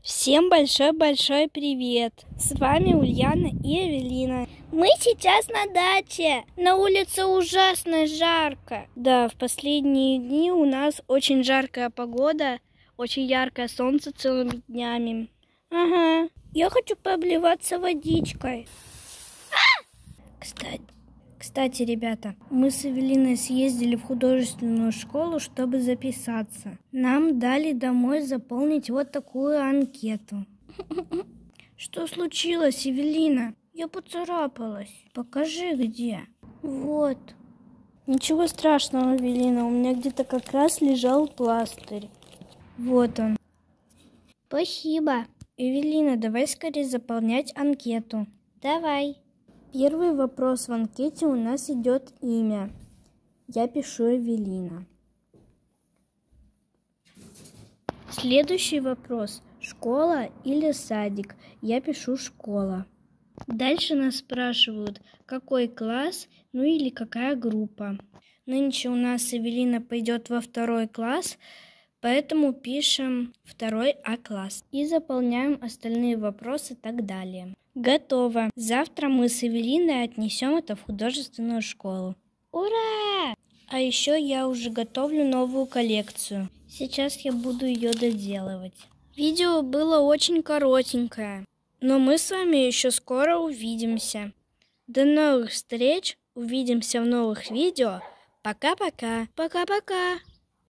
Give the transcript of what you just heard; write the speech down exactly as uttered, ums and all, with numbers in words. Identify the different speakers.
Speaker 1: Всем большой-большой привет! С вами Ульяна и Эвелина. Мы сейчас на даче. На улице ужасно жарко. Да, в последние дни у нас очень жаркая погода, очень яркое солнце целыми днями. Ага, я хочу пообливаться водичкой. Кстати, Кстати, ребята, мы с Эвелиной съездили в художественную школу, чтобы записаться. Нам дали домой заполнить вот такую анкету. Что случилось, Эвелина? Я поцарапалась. Покажи, где. Вот. Ничего страшного, Эвелина, у меня где-то как раз лежал пластырь. Вот он. Спасибо. Эвелина, давай скорее заполнять анкету. Давай. Первый вопрос в анкете у нас идет имя. Я пишу Эвелина. Следующий вопрос. Школа или садик? Я пишу школа. Дальше нас спрашивают, какой класс, ну или какая группа. Нынче у нас Эвелина пойдет во второй класс, поэтому пишем второй А-класс. И заполняем остальные вопросы и так далее. Готово. Завтра мы с Эвелиной отнесем это в художественную школу. Ура! А еще я уже готовлю новую коллекцию. Сейчас я буду ее доделывать. Видео было очень коротенькое, но мы с вами еще скоро увидимся. До новых встреч. Увидимся в новых видео. Пока-пока. Пока-пока.